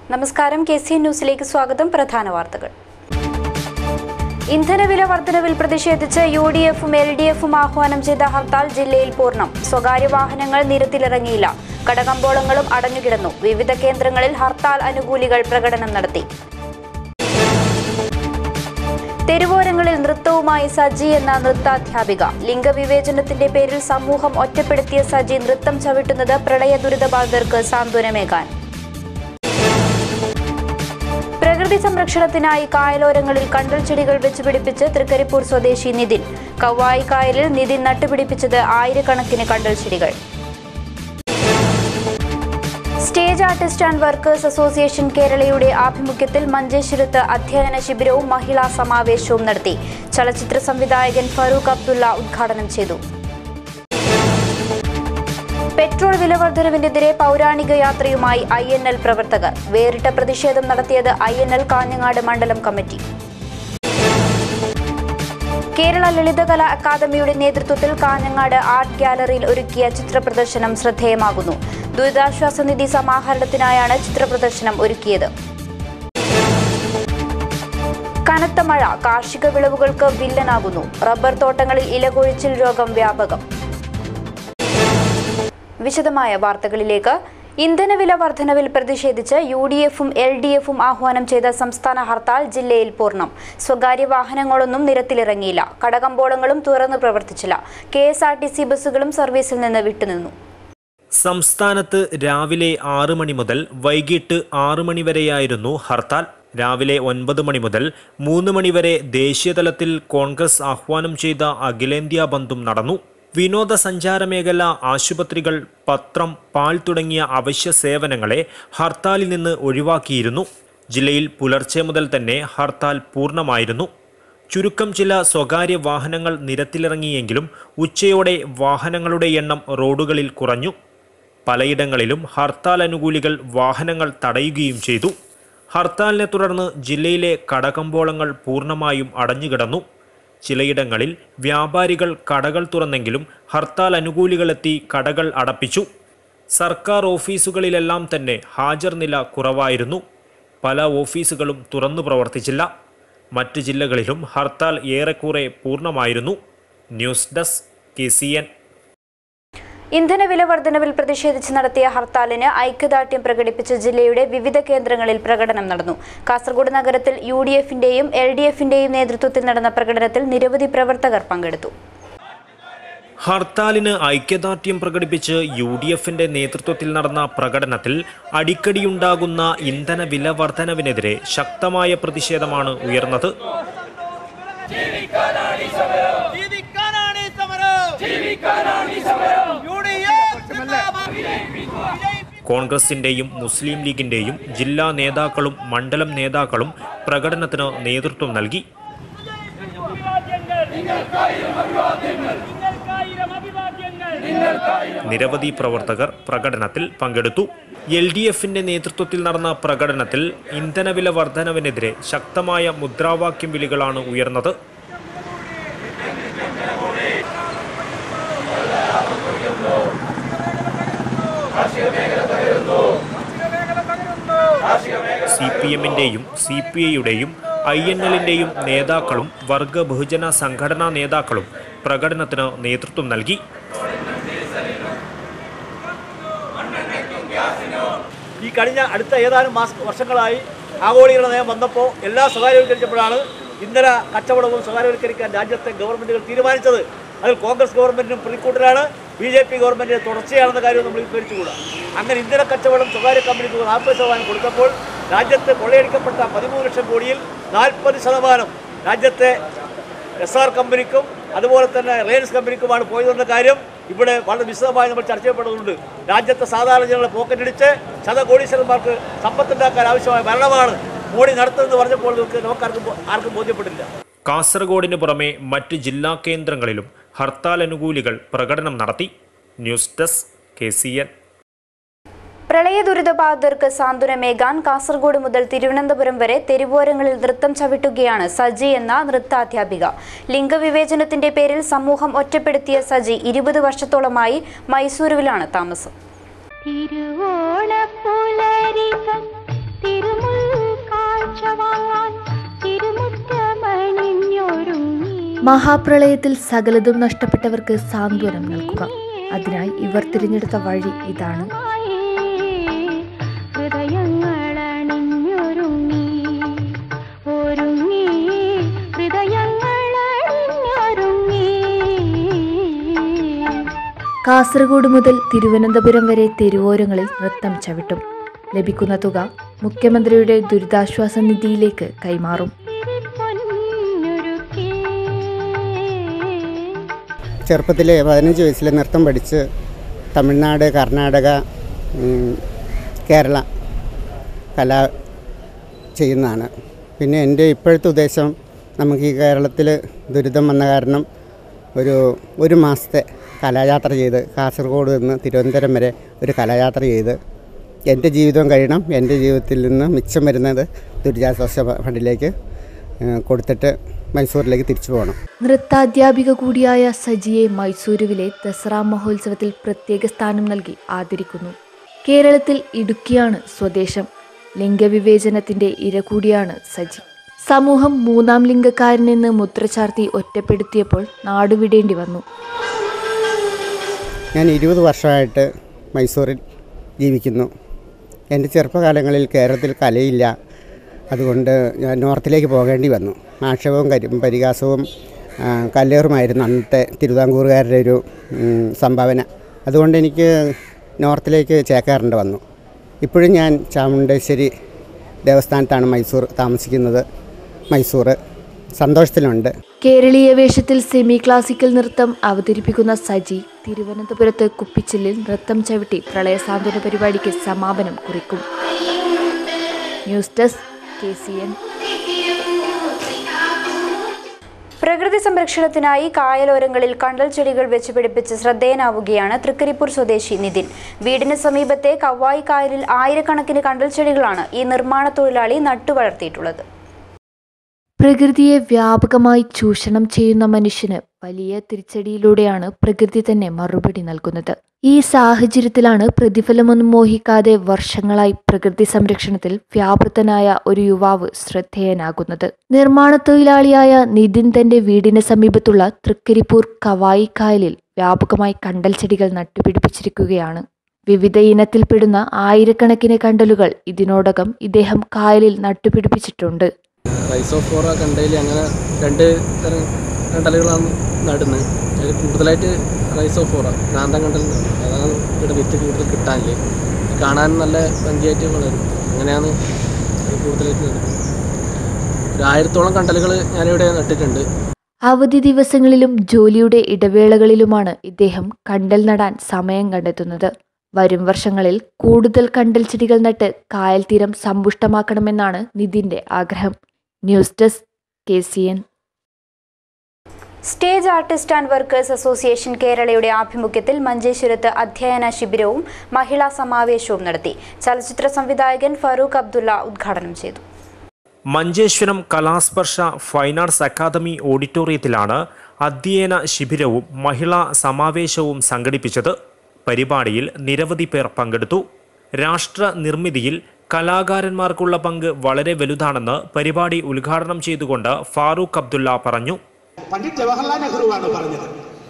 നമസ്കാരം KCN ന്യൂസിലേക്ക് സ്വാഗതം. പ്രധാന വാർത്തകൾ. ഇന്ധനവില വർധനവിൽ പ്രതിഷേധിച്ച് UDF-ഉം LDF-ഉം ആഹ്വാനം ചെയ്ത ഹർത്താൽ ജില്ലയിൽ പൂർണ്ണം. സ്വകാര്യ വാഹനങ്ങൾ നിരത്തിലിറങ്ങിയില്ല. കടകമ്പോളങ്ങളും അടഞ്ഞുകിടന്നു. വിവിധ കേന്ദ്രങ്ങളിൽ ഹർത്താൽ അനുകൂലികൾ പ്രകടനം നടത്തി. തെരുവോരങ്ങളിൽ നൃത്തവുമായി സജി എന്ന നൃത്താധ്യാപിക. ലിംഗവിവേചനത്തിന്റെ പേരിൽ സമൂഹം ഒറ്റപ്പെടുത്തിയ സജി നൃത്തം ചവിട്ടുന്നത് പ്രളയ ദുരിതബാധിതർക്ക് സാന്ത്വനമേകാൻ. പ്രകൃതി സംരക്ഷണത്തിനായി കായലോരങ്ങളിൽ കണ്ടൽ ചെടികൾ വെച്ചുപിടിപ്പിച്ച് തൃക്കരിപ്പൂർ സ്വദേശി നിതിൻ. കവായി കായലിൽ നിതിൻ നട്ടുപിടിപ്പിച്ചത് ആയിരക്കണക്കിന് കണ്ടൽ ചെടികൾ. Stage artist and workers association കേരളയുടെ ആഭിമുഖ്യത്തിൽ മഞ്ചേശ്വരത്ത് അധ്യയന ശിബിരവും മഹിളാ സമാവേശവും നടത്തി. ചലച്ചിത്ര സംവിധായകൻ ഫറൂഖ് അബ്ദുള്ള ഉദ്ഘാടനം ചെയ്തു. പെട്രോൾ വിലവർധനവിനെതിരെ പൗരാണിക യാത്രയുമായി INL പ്രവർത്തകർ. വേറിട്ട പ്രതിഷേധം നടത്തിയത് INL കാഞ്ഞങ്ങാട് മണ്ഡലം കമ്മിറ്റി. കേരള ലളിതകലാ അക്കാദമിയുടെ നേതൃത്വത്തിൽ കാഞ്ഞങ്ങാട് ആർട്ട് ഗ്യാലറിയിൽ ഒരുക്കിയ ചിത്രപ്രദർശനം ശ്രദ്ധേയമാകുന്നു. ദുരിതാശ്വാസ നിധി സമാഹരണത്തിനായാണ് ചിത്രപ്രദർശനം ഒരുക്കിയത്. കനത്ത മഴ കാർഷിക വിളവുകൾക്ക് വില്ലനാകുന്നു. റബ്ബർ തോട്ടങ്ങളിൽ ഇലകൊഴിച്ചിൽ രോഗം വ്യാപകം. വിശദമായ വാർത്തകളിലേക്ക്. ഇന്ധനവില വർധനവിൽ പ്രതിഷേധിച്ച് UDF-ഉം LDF-ഉം ആഹ്വാനം ചെയ്ത സംസ്ഥാന ഹർത്താൽ ജില്ലയിൽ പൂർണ്ണം. സ്വകാര്യ വാഹനങ്ങളൊന്നും നിരത്തിലിറങ്ങിയില്ല. കടകമ്പോളങ്ങളും തുറന്നു പ്രവർത്തിച്ചില്ല. KSRTC ബസ്സുകളും സർവീസിൽ നിന്ന് വിട്ടുനിന്നു. സംസ്ഥാനത്ത് രാവിലെ 6 മണി മുതൽ വൈകിട്ട് 6 മണി വരെയായിരുന്നു ഹർത്താൽ. രാവിലെ 9 മണി മുതൽ 3 മണി വരെ ദേശീയതലത്തിൽ കോൺഗ്രസ് ആഹ്വാനം ചെയ്ത അഖിലേന്ത്യാ ബന്ധും നടന്നു. വിനോദസഞ്ചാര മേഖല, ആശുപത്രികൾ, പത്രം, പാൽ തുടങ്ങിയ അവശ്യ സേവനങ്ങളെ ഹർത്താലിൽ നിന്ന് ഒഴിവാക്കിയിരുന്നു. ജില്ലയിൽ പുലർച്ചെ മുതൽ തന്നെ ഹർത്താൽ പൂർണ്ണമായിരുന്നു. ചുരുക്കം ചില സ്വകാര്യ വാഹനങ്ങൾ നിരത്തിലിറങ്ങിയെങ്കിലും ഉച്ചയോടെ വാഹനങ്ങളുടെ എണ്ണം റോഡുകളിൽ കുറഞ്ഞു. പലയിടങ്ങളിലും ഹർത്താൽ അനുകൂലികൾ വാഹനങ്ങൾ തടയുകയും ചെയ്തു. ഹർത്താലിനെ തുടർന്ന് ജില്ലയിലെ കടകമ്പോളങ്ങൾ പൂർണ്ണമായും അടഞ്ഞുകിടന്നു. ചിലയിടങ്ങളിൽ വ്യാപാരികൾ കടകൾ തുറന്നെങ്കിലും ഹർത്താൽ അനുകൂലികളെത്തി കടകൾ അടപ്പിച്ചു. സർക്കാർ ഓഫീസുകളിലെല്ലാം തന്നെ ഹാജർ നില കുറവായിരുന്നു. പല ഓഫീസുകളും തുറന്നു പ്രവർത്തിച്ചില്ല. മറ്റ് ജില്ലകളിലും ഹർത്താൽ ഏറെക്കുറെ പൂർണ്ണമായിരുന്നു. News desk KCN. ഇന്ധനവില വർധനവിൽ പ്രതിഷേധിച്ച് നടത്തിയ ഹർത്താലിന് ഐക്യദാർഢ്യം പ്രകടിപ്പിച്ച് ജില്ലയുടെ വിവിധ കേന്ദ്രങ്ങളിൽ പ്രകടനം നടന്നു. കാസർഗോഡ് നഗരത്തിൽ UDF-ന്റെയും LDF-ന്റെയും നേതൃത്വത്തിൽ നടന്ന പ്രകടനത്തിൽ നിരവധി പ്രവർത്തകർ പങ്കെടുത്തു. ഹർത്താലിന് ഐക്യദാർഢ്യം പ്രകടിപ്പിച്ച് UDF-ന്റെ നേതൃത്വത്തിൽ നടന്ന പ്രകടനത്തിൽ അടിക്കടിയുണ്ടാകുന്ന ഇന്ധന വില വർധനവിനെതിരെ ശക്തമായ പ്രതിഷേധമാണ് ഉയർന്നത്. കോൺഗ്രസിന്റെയും മുസ്ലിം ലീഗിന്റെയും ജില്ലാ നേതാക്കളും മണ്ഡലം നേതാക്കളും പ്രകടനത്തിന് നേതൃത്വം നൽകി. നിരവധി പ്രവർത്തകർ പ്രകടനത്തിൽ പങ്കെടുത്തു. LDF-ന്റെ നേതൃത്വത്തിൽ നടന്ന പ്രകടനത്തിൽ ഇന്ധനവില വർധനവിനെതിരെ ശക്തമായ മുദ്രാവാക്യം വിളികളാണ് ഉയർന്നത്. CPM-ന്റെയും CPI-യുടെയും INL-ന്റെയും നേതാക്കളും വർഗ ബഹുജന സംഘടനാ നേതാക്കളും പ്രകടനത്തിന് നേതൃത്വം നൽകി. ഈ കഴിഞ്ഞ അടുത്ത ഏതാനും വർഷങ്ങളായി ആഗോളീകരണ നയം വന്നപ്പോൾ എല്ലാം സ്വകാര്യവൽക്കരിച്ചപ്പോഴാണ് ഇന്ധന കച്ചവടവും സ്വകാര്യവൽക്കരിക്കാൻ രാജ്യത്തെ ഗവൺമെൻറ്റുകൾ തീരുമാനിച്ചത്. അതിൽ കോൺഗ്രസ് ഗവൺമെൻറ്റിനും പ്രതിക്കൂട്ടലാണ്, BJP ഗവൺമെൻറ്റിന് തുടർച്ചയാണെന്ന കാര്യം നമ്മൾ വിസ്മരിച്ചുകൂടാ. അങ്ങനെ ഇന്ധന കച്ചവടം സ്വകാര്യ കമ്പനിക്ക് 40% കൊടുത്തപ്പോൾ രാജ്യത്ത് കൊള്ളയടിക്കപ്പെട്ട 13 ലക്ഷം കോടിയിൽ 40% രാജ്യത്തെ SR കമ്പനിക്കും അതുപോലെ തന്നെ റിലയൻസ് കമ്പനിക്കുമാണ് പോയതെന്ന കാര്യം ഇവിടെ വളരെ വിശദമായി നമ്മൾ ചർച്ച ചെയ്യപ്പെടുന്നുണ്ട്. രാജ്യത്തെ സാധാരണ ജനങ്ങളെ പോക്കറ്റടിച്ച് ശതകോടീശ്വരന്മാർക്ക് സമ്പത്തുണ്ടാക്കാൻ ആവശ്യമായ ഭരണമാണ് മോഡി നടത്തുന്നത് പറഞ്ഞപ്പോൾ ആർക്കും ബോധ്യപ്പെട്ടില്ല. കാസർഗോഡിന് പുറമെ മറ്റ് ജില്ലാ കേന്ദ്രങ്ങളിലും ഹർത്താൽ അനുകൂലികൾ പ്രകടനം നടത്തി. News desk KCN. പ്രളയ ദുരിതബാധിതർക്ക് സാന്ത്വനമേകാൻ കാസർഗോഡ് മുതൽ തിരുവനന്തപുരം വരെ തെരുവോരങ്ങളിൽ നൃത്തം ചവിട്ടുകയാണ് സജി എന്ന നൃത്താധ്യാപിക. ലിംഗവിവേചനത്തിന്റെ പേരിൽ സമൂഹം ഒറ്റപ്പെടുത്തിയ സജി 20 വർഷത്തോളമായി മൈസൂരുവിലാണ് താമസം. മഹാപ്രളയത്തിൽ സകലതും നഷ്ടപ്പെട്ടവർക്ക് സാന്ത്വനം നൽകുക. അതിനായി ഇവർ തിരഞ്ഞെടുത്ത വഴി ഇതാണ്. കാസർഗോഡ് മുതൽ തിരുവനന്തപുരം വരെ തെരുവോരങ്ങളിൽ നൃത്തം ചവിട്ടും. ലഭിക്കുന്ന തുക മുഖ്യമന്ത്രിയുടെ ദുരിതാശ്വാസ നിധിയിലേക്ക് കൈമാറും. ചെറുപ്പത്തിൽ 15 വയസ്സിൽ നൃത്തം പഠിച്ച് തമിഴ്നാട്, കർണാടക, കേരള കല ചെയ്യുന്നതാണ്. പിന്നെ എൻ്റെ ഇപ്പോഴത്തെ ഉദ്ദേശം, നമുക്ക് ഈ കേരളത്തിൽ ദുരിതം വന്ന കാരണം ഒരു മാസത്തെ കലായാത്ര ചെയ്ത് കാസർഗോഡ് നിന്ന് തിരുവനന്തപുരം വരെ ഒരു കലായാത്ര ചെയ്ത് എൻ്റെ ജീവിതം കഴിയണം. എൻ്റെ ജീവിതത്തിൽ നിന്ന് മിച്ചം വരുന്നത് ദുരിതാശ്വാസ ഫണ്ടിലേക്ക് കൊടുത്തിട്ട് മൈസൂരിലേക്ക് തിരിച്ചു പോകണം. നൃത്താധ്യാപിക കൂടിയായ സജിയെ മൈസൂരുവിലെ ദസറ മഹോത്സവത്തിൽ പ്രത്യേക സ്ഥാനം നൽകി ആദരിക്കുന്നു. കേരളത്തിൽ ഇടുക്കിയാണ് സ്വദേശം. ലിംഗവിവേചനത്തിന്റെ ഇര കൂടിയാണ് സജി. സമൂഹം 3ാം ലിംഗക്കാരനെന്ന് മുദ്ര ചാർത്തി ഒറ്റപ്പെടുത്തിയപ്പോൾ നാടുവിടേണ്ടി വന്നു. ഞാൻ 20 വർഷമായിട്ട് മൈസൂരിൽ ജീവിക്കുന്നു. എൻ്റെ ചെറുപ്പകാലങ്ങളിൽ കേരളത്തിൽ കലയില്ല. അതുകൊണ്ട് ഞാൻ നോർത്തിലേക്ക് പോകേണ്ടി വന്നു. ആക്ഷേപവും പരിഹാസവും കല്ലേറുമായിരുന്നു അന്നത്തെ തിരുവിതാംകൂറുകാരുടെ ഒരു സംഭാവന. അതുകൊണ്ട് എനിക്ക് നോർത്തിലേക്ക് ചേക്കേറേണ്ടി വന്നു. ഇപ്പോഴും ഞാൻ ചാമുണ്ടേശ്വരി ദേവസ്ഥാനത്താണ് താമസിക്കുന്നത്. മൈസൂർ സന്തോഷത്തിലുണ്ട്. കേരളീയ വേഷത്തിൽ സെമി ക്ലാസിക്കൽ നൃത്തം അവതരിപ്പിക്കുന്ന സജി തിരുവനന്തപുരത്ത് കുപ്പിച്ചില്ലിൽ നൃത്തം ചവിട്ടി പ്രളയ സാന്ത്വന പരിപാടിക്ക് സമാപനം കുറിക്കും. News desk KCN. പ്രകൃതി സംരക്ഷണത്തിനായി കായലോരങ്ങളിൽ കണ്ടൽ ചെടികൾ വെച്ച് പിടിപ്പിച്ച് ശ്രദ്ധേയനാവുകയാണ് തൃക്കരിപ്പൂർ സ്വദേശി നിതിൻ. വീടിന് സമീപത്തെ കവായി കായലിൽ ആയിരക്കണക്കിന് കണ്ടൽ ചെടികളാണ് ഈ നിർമ്മാണ തൊഴിലാളി നട്ടുവളർത്തിയിട്ടുള്ളത്. പ്രകൃതിയെ വ്യാപകമായി ചൂഷണം ചെയ്യുന്ന മനുഷ്യന് വലിയ തിരിച്ചടിയിലൂടെയാണ് പ്രകൃതി തന്നെ മറുപടി നൽകുന്നത്. ഈ സാഹചര്യത്തിലാണ് പ്രതിഫലമൊന്നും മോഹിക്കാതെ വർഷങ്ങളായി പ്രകൃതി സംരക്ഷണത്തിൽ വ്യാപൃതനായ ഒരു യുവാവ് ശ്രദ്ധേയനാകുന്നത്. നിർമ്മാണ തൊഴിലാളിയായ നിതിൻ തന്റെ വീടിന് സമീപത്തുള്ള തൃക്കരിപ്പൂർ കവായി കായലിൽ വ്യാപകമായി കണ്ടൽ ചെടികൾ നട്ടുപിടിപ്പിച്ചിരിക്കുകയാണ്. വിവിധ ഇനത്തിൽപ്പെടുന്ന ആയിരക്കണക്കിന് കണ്ടലുകൾ ഇതിനോടകം ഇദ്ദേഹം കായലിൽ നട്ടുപിടിപ്പിച്ചിട്ടുണ്ട്. റൈസോഫോറ കണ്ടയിൽ അങ്ങനെ 2 തരം കണ്ടലുകളാണ് നടുന്നത്. അതിൽ കൂടുതലായിട്ട് റൈസോഫോറ കാന്തം കണ്ടൽ, അതാണ് ഇവിടെ വിത്ത് കൂടുതൽ കിട്ടാനില്ല. കാണാൻ നല്ല ഭംഗിയായിട്ട് വളരും. അങ്ങനെയാണ് കൂടുതലായിട്ട് നടുന്നത്. 1000-ഓളം കണ്ടലുകൾ ഞാനിവിടെ നട്ടിട്ടുണ്ട്. അവധി ദിവസങ്ങളിലും ജോലിയുടെ ഇടവേളകളിലുമാണ് ഇദ്ദേഹം കണ്ടൽ നടാൻ സമയം കണ്ടെത്തുന്നത്. വരും വർഷങ്ങളിൽ കൂടുതൽ കണ്ടൽ ചെടികൾ നട്ട് കായൽ തീരം സമ്പുഷ്ടമാക്കണമെന്നാണ് നിതിന്റെ ആഗ്രഹം. News desk KCN. Stage artist and workers association കേരളയുടെ ആഭിമുഖ്യത്തിൽ മഞ്ചേശ്വരത്ത് അധ്യയന ശിബിരവും മഹിളാ സമാവേശവും നടത്തി. ചലച്ചിത്ര സംവിധായകൻ ഫറൂഖ് അബ്ദുള്ള ഉദ്ഘാടനം ചെയ്തു. Manjeshwaram Kalasparsha fine arts academy ഓഡിറ്റോറിയത്തിലാണ് അധ്യയന ശിബിരവും മഹിളാ സമാവേശവും സംഘടിപ്പിച്ചത്. പരിപാടിയിൽ നിരവധി പേർ പങ്കെടുത്തു. രാഷ്ട്ര നിർമ്മിതിയിൽ കലാകാരന്മാർക്കുള്ള പങ്ക് വളരെ വലുതാണെന്ന് പരിപാടി ഉദ്ഘാടനം ചെയ്തുകൊണ്ട് ഫാറൂഖ് അബ്ദുള്ള പറഞ്ഞു. പണ്ഡിറ്റ് ജവഹർലാൽ നെഹ്റുവാണ് പറഞ്ഞത്,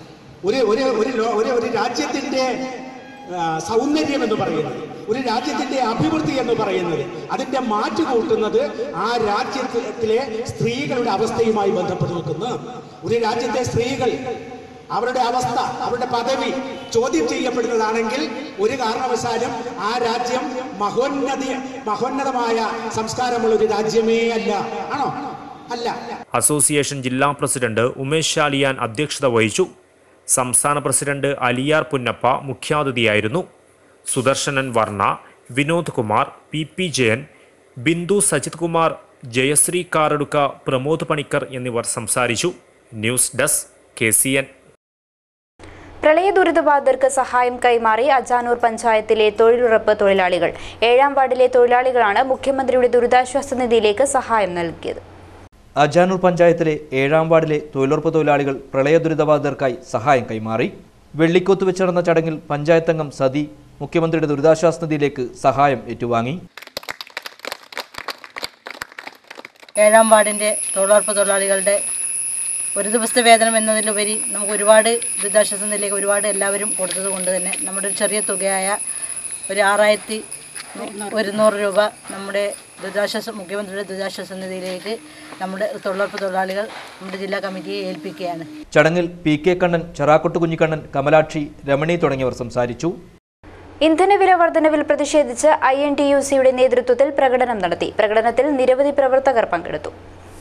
ഒരു രാജ്യത്തിന്റെ സൗന്ദര്യം എന്ന് പറയുന്നത്, ഒരു രാജ്യത്തിന്റെ അഭിവൃദ്ധി എന്ന് പറയുന്നത്, അതിന്റെ മാറ്റുകൂട്ടുന്നത് ആ രാജ്യത്തിലെ സ്ത്രീകളുടെ അവസ്ഥയുമായി ബന്ധപ്പെട്ട് നിൽക്കുന്നു. ഒരു രാജ്യത്തെ സ്ത്രീകൾ അവരുടെ അവസ്ഥ, അവരുടെ പദവി ചോദ്യം ചെയ്യപ്പെടുന്നതാണെങ്കിൽ ഒരു കാരണവശാലും ആ രാജ്യം മഹോന്നതമായ സംസ്കാരമുള്ള ഒരു രാജ്യമേ അല്ല. ആണോ? അല്ല. അസോസിയേഷൻ ജില്ലാ പ്രസിഡന്റ് ഉമേഷ് ശാലിയാൻ അധ്യക്ഷത വഹിച്ചു. സംസ്ഥാന പ്രസിഡന്റ് അലിയാർ പുന്നപ്പ മുഖ്യാതിഥിയായിരുന്നു. സുദർശനൻ വർണ്ണ, വിനോദ് കുമാർ, PP ജയൻ, ബിന്ദു സജിത് കുമാർ, ജയശ്രീ കാറടുക്ക, പ്രമോദ് പണിക്കർ എന്നിവർ സംസാരിച്ചു. News desk KCN. പ്രളയ ദുരിതബാധിതർക്ക് സഹായം കൈമാറി അജാനൂർ പഞ്ചായത്തിലെ തൊഴിലുറപ്പ് തൊഴിലാളികൾ. 7ാം വാർഡിലെ തൊഴിലാളികളാണ് മുഖ്യമന്ത്രിയുടെ ദുരിതാശ്വാസ നിധിയിലേക്ക് സഹായം നൽകിയത്. അജാനൂർ പഞ്ചായത്തിലെ 7ാം വാർഡിലെ തൊഴിലുറപ്പ് തൊഴിലാളികൾ പ്രളയ ദുരിതബാധിതർക്കായി സഹായം കൈമാറി. വെള്ളിക്കോത്ത് വെച്ച് നടന്ന ചടങ്ങിൽ പഞ്ചായത്ത് അംഗം സതി മുഖ്യമന്ത്രിയുടെ ദുരിതാശ്വാസ നിധിയിലേക്ക് സഹായം ഏറ്റുവാങ്ങി. 7ാം വാർഡിൻ്റെ തൊഴിലുറപ്പ് തൊഴിലാളികളുടെ ഒരു ദിവസത്തെ വേതനം എന്നതിലുപരി നമുക്ക് ഒരുപാട് ദുരിതാശ്വാസ നിധിയിലേക്ക് ഒരുപാട് എല്ലാവരും കൊടുത്തത് കൊണ്ട് തന്നെ നമ്മുടെ ഒരു ചെറിയ തുകയായ ഒരു 6100 രൂപ നമ്മുടെ മുഖ്യമന്ത്രിയുടെ ദുരിതാശ്വാസ നിധിയിലേക്ക് നമ്മുടെ തൊഴിലുറപ്പ് നമ്മുടെ ജില്ലാ കമ്മിറ്റിയെ ഏൽപ്പിക്കുകയാണ്. ചടങ്ങിൽ PK കണ്ണൻ, ചെറാക്കൊട്ട് കുഞ്ഞിക്കണ്ണൻ, കമലാക്ഷി, രമണി തുടങ്ങിയവർ സംസാരിച്ചു. ഇന്ധനവില വർധനവിൽ പ്രതിഷേധിച്ച് INTUCയുടെ നേതൃത്വത്തിൽ പ്രകടനം നടത്തി. പ്രകടനത്തിൽ നിരവധി പ്രവർത്തകർ പങ്കെടുത്തു.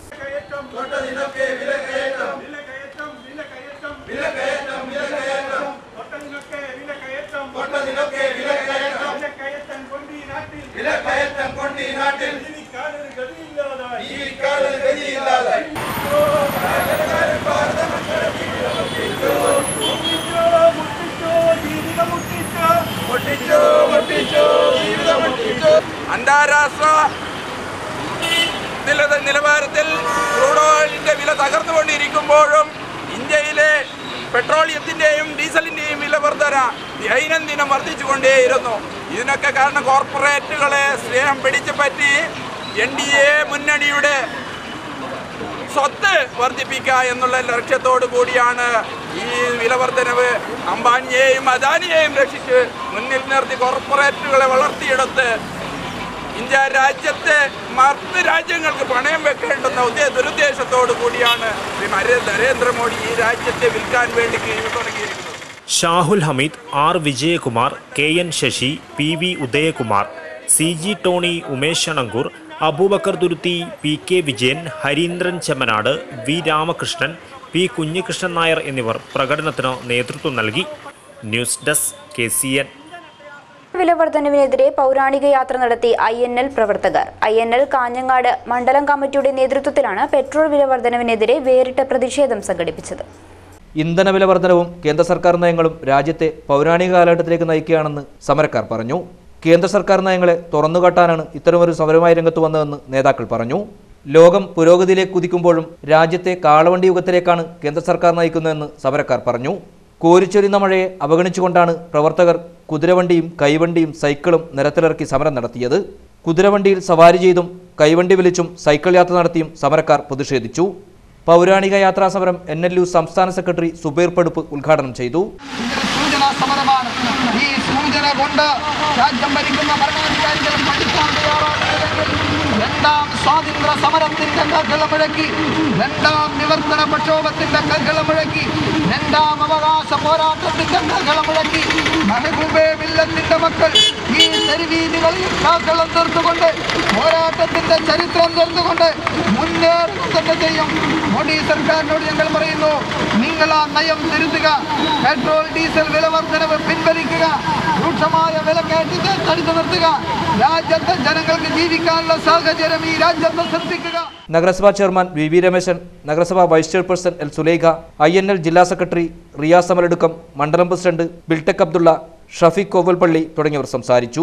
അന്താരാഷ്ട്ര നിലവാരത്തിൽ ക്രൂഡ് ഓയിലിന്റെ വില തകർന്നുകൊണ്ടിരിക്കുമ്പോഴും ഇന്ത്യയിലെ പെട്രോളിയത്തിന്റെയും ഡീസലിന്റെയും വില വർധന ദൈനംദിനം വർദ്ധിച്ചുകൊണ്ടേയിരുന്നു. ഇതിനൊക്കെ കാരണം കോർപ്പറേറ്റുകളെ സ്നേഹം പിടിച്ചു പറ്റി NDA മുന്നണിയുടെ സ്വത്ത് വർദ്ധിപ്പിക്കുക എന്നുള്ള ലക്ഷ്യത്തോടു കൂടിയാണ് ഈ വില വർധനവ്. അംബാനിയെയും അദാനിയെയും രക്ഷിച്ച് മുന്നിൽ നിർത്തി കോർപ്പറേറ്റുകളെ വളർത്തിയെടുത്ത് ഇന്ത്യ രാജ്യത്തെ മറ്റ് രാജ്യങ്ങൾക്ക് പണയം വെക്കേണ്ടുന്ന ദുരുദ്ദേശത്തോടു കൂടിയാണ് നരേന്ദ്രമോദി ഈ രാജ്യത്തെ വിൽക്കാൻ വേണ്ടി കീഴിൽ തുടങ്ങിയിരിക്കുന്നത്. Shahul Hameed, R Vijayakumar, KN Sasi, PV Udayakumar, CG Tony, Umesh Anangoor, Aboobacker Thuruthi, PK Vijayan, Hareendran Chemmanad, V Ramakrishnan, P Kunhikrishnan Nair എന്നിവർ പ്രകടനത്തിന് നേതൃത്വം നൽകി. News desk KCN. വില വർധനവിനെതിരെ പൗരാണിക യാത്ര നടത്തി INL പ്രവർത്തകർ. INL കാഞ്ഞങ്ങാട് മണ്ഡലം കമ്മിറ്റിയുടെ നേതൃത്വത്തിലാണ് പെട്രോൾ വില വർധനവിനെതിരെ വേറിട്ട പ്രതിഷേധം സംഘടിപ്പിച്ചത്. ഇന്ധനവില വർധനവും കേന്ദ്ര സർക്കാർ നയങ്ങളും രാജ്യത്തെ പൗരാണിക കാലഘട്ടത്തിലേക്ക് നയിക്കുകയാണെന്ന് സമരക്കാർ പറഞ്ഞു. കേന്ദ്ര സർക്കാർ നയങ്ങളെ തുറന്നുകാട്ടാനാണ് ഇത്തരമൊരു സമരമായി രംഗത്ത് വന്നതെന്ന് നേതാക്കൾ പറഞ്ഞു. ലോകം പുരോഗതിയിലേക്ക് കുതിക്കുമ്പോഴും രാജ്യത്തെ കാളവണ്ടി യുഗത്തിലേക്കാണ് കേന്ദ്ര സർക്കാർ നയിക്കുന്നതെന്ന് സമരക്കാർ പറഞ്ഞു. കോരിച്ചൊരിയുന്ന മഴയെ അവഗണിച്ചുകൊണ്ടാണ് പ്രവർത്തകർ കുതിരവണ്ടിയും കൈവണ്ടിയും സൈക്കിളും നിരത്തിലിറക്കി സമരം നടത്തിയത്. കുതിരവണ്ടിയിൽ സവാരി ചെയ്തും കൈവണ്ടി വലിച്ചും സൈക്കിൾ യാത്ര നടത്തിയും സമരക്കാർ പ്രതിഷേധിച്ചു. പൗരാണിക യാത്രാ സമരം NLU സംസ്ഥാന സെക്രട്ടറി സുബൈർ പടുപ്പ് ഉദ്ഘാടനം ചെയ്തു. സമരമാണ് ഈ സൂചന കൊണ്ട് രാജ്യം ഭരിക്കുന്ന ഭരണാധികാരികളും രണ്ടാം സ്വാതന്ത്ര്യ സമരത്തിന്റെ കൽകളമുഴക്കി, രണ്ടാം നിവർത്തന പ്രക്ഷോഭത്തിന്റെ കൽകളമുഴക്കി, രണ്ടാം അവകാശ പോരാട്ടത്തിന്റെ കൽകളമുഴക്കി മെഹബൂബെ മില്ലത്തിന്റെ മക്കൾ ഈ തെരുവീതികളിൽ കാക്കളം തീർത്തുകൊണ്ട് പോരാട്ടത്തിന്റെ ചരിത്രം തീർത്തുകൊണ്ട് മുന്നേറുക തന്നെ ചെയ്യും. മോഡി സർക്കാരിനോട് ഞങ്ങൾ പറയുന്നു, നിങ്ങൾ ആ നയം തിരുത്തുക, പെട്രോൾ ഡീസൽ വില വർധനവ് പിൻവലിക്കുക, രൂക്ഷമായ വിലക്കയറ്റത്തെ തടുത്തു നിർത്തുക, രാജ്യത്തെ ജനങ്ങൾക്ക് ജീവിക്കാനുള്ള സാഹചര്യം ഈ രാജ്യത്ത് സൃഷ്ടിക്കുക. നഗരസഭാ ചെയർമാൻ VV രമേശൻ, നഗരസഭാ vice chairperson L Sulaikha, INL ജില്ലാ സെക്രട്ടറി റിയാസ് അമലെടുക്കം, മണ്ഡലം പ്രസിഡന്റ് ബിൽടെക് അബ്ദുള്ള, ഷഫീഖ് കോവൽപ്പള്ളി തുടങ്ങിയവർ സംസാരിച്ചു.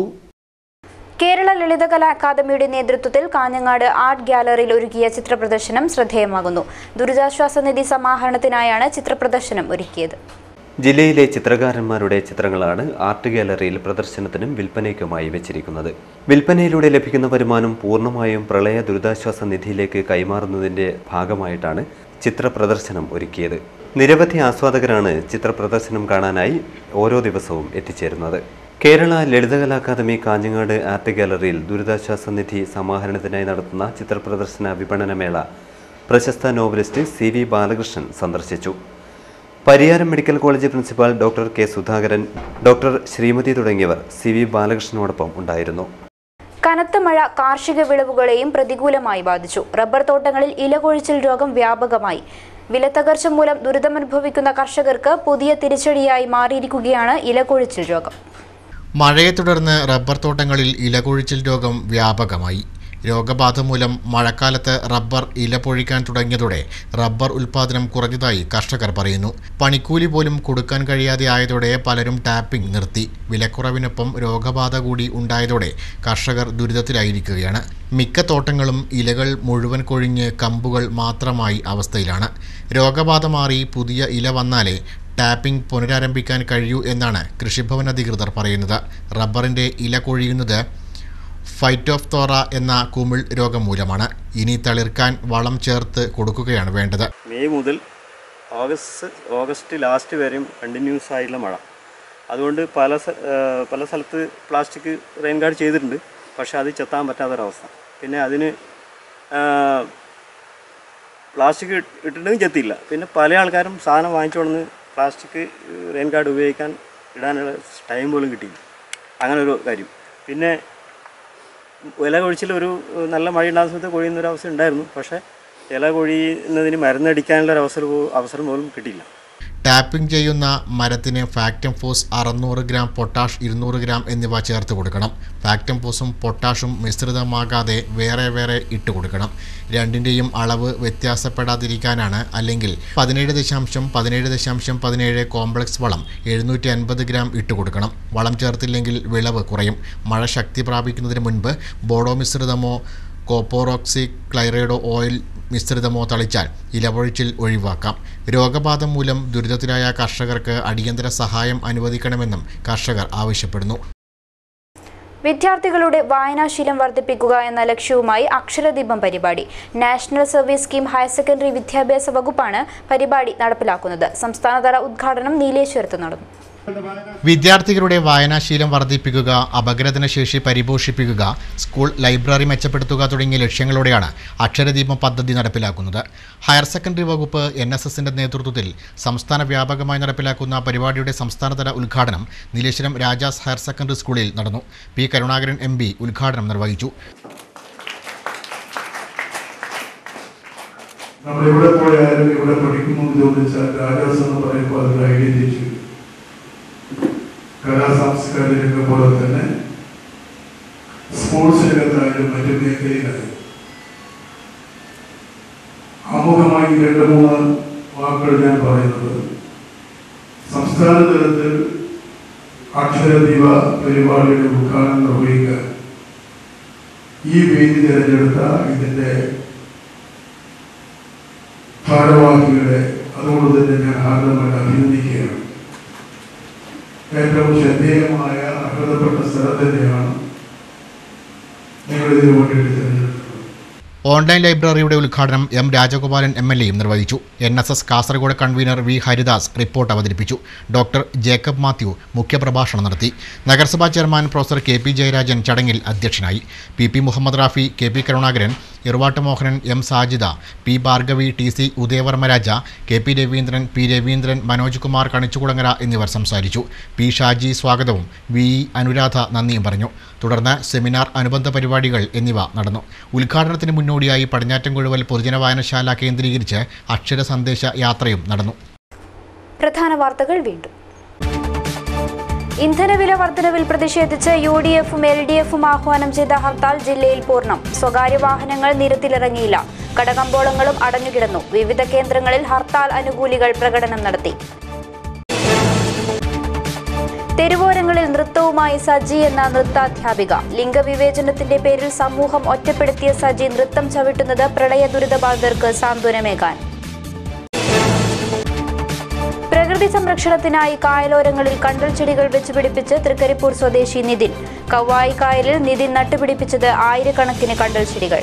കേരള ലളിതകലാ അക്കാദമിയുടെ നേതൃത്വത്തിൽ കാഞ്ഞങ്ങാട് ആർട്ട് ഗ്യാലറിയിൽ ഒരുക്കിയ ചിത്രപ്രദർശനം ശ്രദ്ധേയമാകുന്നു. ദുരിതാശ്വാസ നിധി സമാഹരണത്തിനായാണ് ചിത്രപ്രദർശനം ഒരുക്കിയത്. ജില്ലയിലെ ചിത്രകാരന്മാരുടെ ചിത്രങ്ങളാണ് ആർട്ട് ഗാലറിയിൽ പ്രദർശനത്തിനും വിൽപ്പനയ്ക്കുമായി വെച്ചിരിക്കുന്നത്. വിൽപ്പനയിലൂടെ ലഭിക്കുന്ന വരുമാനം പൂർണ്ണമായും പ്രളയ ദുരിതാശ്വാസ നിധിയിലേക്ക് കൈമാറുന്നതിന്റെ ഭാഗമായിട്ടാണ് ചിത്രപ്രദർശനം ഒരുക്കിയത്. നിരവധി ആസ്വാദകരാണ് ചിത്രപ്രദർശനം കാണാനായി ഓരോ ദിവസവും എത്തിച്ചേരുന്നത്. കേരള ലളിതകലാ അക്കാദമി കാഞ്ഞങ്ങാട് ആർട്ട് ഗാലറിയിൽ ദുരിതാശ്വാസ നിധി സമാഹരണത്തിനായി നടത്തുന്ന ചിത്രപ്രദർശന വിപണനമേള പ്രശസ്ത നോവലിസ്റ്റ് CV ബാലകൃഷ്ണൻ സന്ദർശിച്ചു. Pariyaram medical college principal doctor K Sudhakaran, doctor Sreemathi തുടങ്ങിയവർ CV ബാലകൃഷ്ണനോടൊപ്പം ഉണ്ടായിരുന്നു. കനത്ത മഴ കാർഷിക വിളവുകളെയും പ്രതികൂലമായി ബാധിച്ചു. റബ്ബർ തോട്ടങ്ങളിൽ ഇലകൊഴിച്ചിൽ രോഗം വ്യാപകമായി. വിലത്തകർച്ച മൂലം ദുരിതമനുഭവിക്കുന്ന കർഷകർക്ക് പുതിയ തിരിച്ചടിയായി മാറിയിരിക്കുകയാണ് ഇലകൊഴിച്ചിൽ രോഗം. മഴയെ തുടർന്ന് റബ്ബർ തോട്ടങ്ങളിൽ ഇലകൊഴിച്ചിൽ രോഗം വ്യാപകമായി. രോഗബാധ മൂലം മഴക്കാലത്ത് റബ്ബർ ഇല പൊഴിക്കാൻ തുടങ്ങിയതോടെ റബ്ബർ ഉൽപ്പാദനം കുറഞ്ഞതായി കർഷകർ പറയുന്നു. പണിക്കൂലി പോലും കൊടുക്കാൻ കഴിയാതെ ആയതോടെ പലരും ടാപ്പിംഗ് നിർത്തി. വിലക്കുറവിനൊപ്പം രോഗബാധ കൂടി ഉണ്ടായതോടെ കർഷകർ ദുരിതത്തിലായിരിക്കുകയാണ്. മിക്ക തോട്ടങ്ങളും ഇലകൾ മുഴുവൻ കൊഴിഞ്ഞ് കമ്പുകൾ മാത്രമായി അവസ്ഥയിലാണ്. രോഗബാധ മാറി പുതിയ ഇല വന്നാലേ ടാപ്പിംഗ് പുനരാരംഭിക്കാൻ കഴിയൂ എന്നാണ് കൃഷിഭവൻ അധികൃതർ പറയുന്നത്. റബ്ബറിൻ്റെ ഇല കൊഴിയുന്നത് ഫൈറ്റോഫ്തോറ എന്ന കുമിൾ രോഗം മൂലമാണ്. ഇനി തളിർക്കാൻ വളം ചേർത്ത് കൊടുക്കുകയാണ് വേണ്ടത്. മെയ് മുതൽ ഓഗസ്റ്റ് ലാസ്റ്റ് വരെയും കണ്ടിന്യൂസ് ആയിട്ടുള്ള മഴ. അതുകൊണ്ട് പല സ്ഥലത്ത് പ്ലാസ്റ്റിക് റെയിൻ ഗാർഡ് ചെയ്തിട്ടുണ്ട്. പക്ഷേ അത് ചെത്താൻ പറ്റാത്തൊരവസ്ഥ. പിന്നെ അതിന് പ്ലാസ്റ്റിക് ഇട്ടിട്ടുണ്ടെങ്കിൽ ചെത്തിയില്ല. പിന്നെ പല ആൾക്കാരും സാധനം വാങ്ങിച്ചുകൊണ്ടെന്ന് പ്ലാസ്റ്റിക് റെയിൻ ഗാർഡ് ഉപയോഗിക്കാൻ ഇടാനുള്ള ടൈം പോലും കിട്ടിയില്ല. അങ്ങനെ ഒരു കാര്യം. പിന്നെ ഇല കൊഴിച്ചിൽ ഒരു നല്ല മഴ ഉണ്ടാകുന്ന സമയത്ത് കൊഴിയുന്നൊരവസ്ഥ ഉണ്ടായിരുന്നു. പക്ഷേ ഇല കൊഴിയുന്നതിന് മരുന്നടിക്കാനുള്ള അവസരം പോലും കിട്ടിയില്ല. ടാപ്പിംഗ് ചെയ്യുന്ന മരത്തിന് Factamfos 600 gram, potash 200 gram എന്നിവ ചേർത്ത് കൊടുക്കണം. ഫാക്ടം ഫോസും പൊട്ടാഷും മിശ്രിതമാകാതെ വേറെ ഇട്ട് കൊടുക്കണം. രണ്ടിൻ്റെയും അളവ് വ്യത്യാസപ്പെടാതിരിക്കാനാണ്. അല്ലെങ്കിൽ 17.17 കോംപ്ലക്സ് വളം 750 ഗ്രാം ഇട്ട് കൊടുക്കണം. വളം ചേർത്തില്ലെങ്കിൽ വിളവ് കുറയും. മഴ ശക്തി പ്രാപിക്കുന്നതിന് മുൻപ് ബോഡോ മിശ്രിതമോ കോപ്പോറോക്സി ക്ലൈറൈഡോ ഓയിൽ മിശ്രിതമോ തളിച്ചാൽ ഇലപൊഴിച്ചിൽ ഒഴിവാക്കാം. രോഗബാധ മൂലം ദുരിതത്തിലായ കർഷകർക്ക് അടിയന്തര സഹായം അനുവദിക്കണമെന്നും കർഷകർ ആവശ്യപ്പെടുന്നു. വിദ്യാർത്ഥികളുടെ വായനാശീലം വർദ്ധിപ്പിക്കുക എന്ന ലക്ഷ്യവുമായി അക്ഷരദീപം പരിപാടി national service scheme higher secondary വിദ്യാഭ്യാസ വകുപ്പാണ് പരിപാടി നടപ്പിലാക്കുന്നത്. സംസ്ഥാനതല ഉദ്ഘാടനം നീലേശ്വരത്ത് നടന്നു. വിദ്യാർത്ഥികളുടെ വായനാശീലം വർദ്ധിപ്പിക്കുക, അപഗ്രഥനശേഷി പരിപോഷിപ്പിക്കുക, സ്കൂൾ ലൈബ്രറി മെച്ചപ്പെടുത്തുക തുടങ്ങിയ ലക്ഷ്യങ്ങളോടെയാണ് അക്ഷരദീപം പദ്ധതി നടപ്പിലാക്കുന്നത്. ഹയർ സെക്കൻഡറി വകുപ്പ് NSSന്റെ നേതൃത്വത്തിൽ സംസ്ഥാന വ്യാപകമായി നടപ്പിലാക്കുന്ന പരിപാടിയുടെ സംസ്ഥാനതല ഉദ്ഘാടനം നീലേശ്വരം രാജാസ് ഹയർ സെക്കൻഡറി സ്കൂളിൽ നടന്നു. പി കരുണാകരൻ MP ഉദ്ഘാടനം നിർവഹിച്ചു. നമ്മളെവിടെ പോയാലും ഇവിടെ പഠിക്കുന്നു എന്ന് ചോദിച്ചാൽ രാജാസ് എന്ന് പറയുമ്പോൾ അതൊരു ഐഡന്റിറ്റി. കലാ സാംസ്കാരിക രംഗം പോലെ തന്നെ സ്പോർട്സ് രംഗത്തായാലും മറ്റു മേഖലയിലായാലും ആമുഖമായി 2-3 വാക്കുകൾ ഞാൻ പറയുന്നത്, സംസ്ഥാന തലത്തിൽ അക്ഷരദീപ പരിപാടിയുടെ ഉദ്ഘാടനം നിർവഹിക്കാൻ ഈ വേദി തിരഞ്ഞെടുത്ത ഇതിൻ്റെ ഭാരവാഹികളെ അതുകൊണ്ട് തന്നെ ഞാൻ ഹാർദമായി അഭിനന്ദിക്കുകയാണ്. ഏറ്റവും ശ്രദ്ധേയമായ അർഹതപ്പെട്ട സ്ഥലം തന്നെയാണ് നിങ്ങളിതിനു വേണ്ടിയിട്ട് തിരഞ്ഞെടുത്തത്. ഓൺലൈൻ ലൈബ്രറിയുടെ ഉദ്ഘാടനം M രാജഗോപാലൻ MLAയും നിർവഹിച്ചു. NSS Kasaragod convener V Haridas report അവതരിപ്പിച്ചു. ഡോക്ടർ ജേക്കബ് മാത്യു മുഖ്യപ്രഭാഷണം നടത്തി. നഗരസഭാ ചെയർമാൻ പ്രൊഫസർ KP ജയരാജൻ ചടങ്ങിൽ അധ്യക്ഷനായി. PP Muhammad Rafi, KP Karunakaran, ഇർവാട്ട് Mohanan, M Sajida, P Bhargavi, TC Udayavarmaraja, KP Raveendran, P Raveendran, Manoj Kumar Kanichukulangara എന്നിവർ സംസാരിച്ചു. P ഷാജി സ്വാഗതവും VE അനുരാധ നന്ദിയും പറഞ്ഞു. തുടർന്ന് സെമിനാർ, അനുബന്ധ പരിപാടികൾ എന്നിവ നടന്നു. ഉദ്ഘാടനത്തിന് മുന്നോടിയായി പടിഞ്ഞാറ്റൻകുഴുവൽ പൊതുജന വായനശാല കേന്ദ്രീകരിച്ച് അക്ഷര സന്ദേശ യാത്രയും നടന്നു. പ്രധാന വാർത്തകൾ വീണ്ടും. ഇന്ധനവില വർധനവിൽ പ്രതിഷേധിച്ച് UDFും LDFും ആഹ്വാനം ചെയ്ത ഹർത്താൽ ജില്ലയിൽ പൂർണ്ണം. സ്വകാര്യ വാഹനങ്ങൾ നിരത്തിലിറങ്ങിയില്ല. കടകമ്പോളങ്ങളും അടഞ്ഞുകിടന്നു. വിവിധ കേന്ദ്രങ്ങളിൽ ഹർത്താൽ അനുകൂലികൾ പ്രകടനം നടത്തി. തെരുവോരങ്ങളിൽ നൃത്തവുമായി സജി എന്ന നൃത്താധ്യാപിക. ലിംഗവിവേചനത്തിന്റെ പേരിൽ സമൂഹം ഒറ്റപ്പെടുത്തിയ സജി നൃത്തം ചവിട്ടുന്നത് പ്രളയ ദുരിതബാധിതർക്ക് സാന്ത്വനമേകാൻ. പ്രകൃതി സംരക്ഷണത്തിനായി കായലോരങ്ങളിൽ കണ്ടൽ ചെടികൾ വെച്ചുപിടിപ്പിച്ച് തൃക്കരിപ്പൂർ സ്വദേശി നിതിൻ. കവായി കായലിൽ നിതിൻ നട്ടുപിടിപ്പിച്ചത് ആയിരക്കണക്കിന് കണ്ടൽ ചെടികൾ.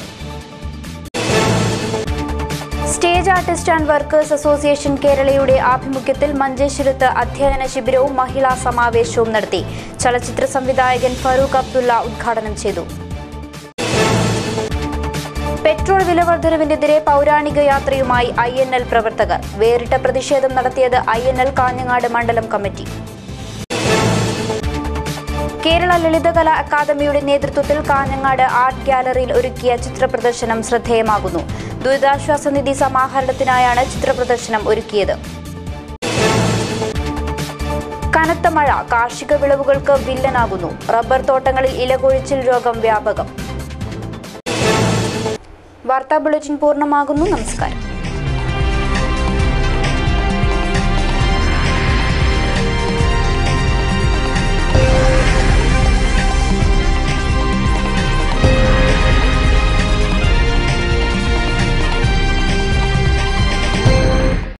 Stage artist and workers association കേരളയുടെ ആഭിമുഖ്യത്തിൽ മഞ്ചേശ്വരത്ത് അധ്യയന ശിബിരവും മഹിളാ സമാവേശവും നടത്തി. ചലച്ചിത്ര സംവിധായകൻ ഫറൂഖ് അബ്ദുള്ള ഉദ്ഘാടനം ചെയ്തു. പെട്രോൾ വിലവർദ്ധനവിനെതിരെ പൗരാണിക യാത്രയുമായി INL പ്രവർത്തകർ. വേറിട്ട പ്രതിഷേധം നടത്തിയത് INL കാഞ്ഞങ്ങാട് മണ്ഡലം കമ്മിറ്റി. കേരള ലളിതകലാ അക്കാദമിയുടെ നേതൃത്വത്തിൽ കാഞ്ഞങ്ങാട് ആർട്ട് ഗ്യാലറിയിൽ ഒരുക്കിയ ചിത്രപ്രദർശനം ശ്രദ്ധേയമാകുന്നു. ദുരിതാശ്വാസ നിധി സമാഹരണത്തിനായാണ് ചിത്രപ്രദർശനം ഒരുക്കിയത്. കനത്ത മഴ കാർഷിക വിളവുകൾക്ക് വില്ലനാകുന്നു. റബ്ബർ തോട്ടങ്ങളിൽ ഇലകൊഴിച്ചിൽ രോഗം വ്യാപകം. വാർത്താ ബുള്ളറ്റിൻ പൂർണ്ണമാകുന്നു. നമസ്കാരം.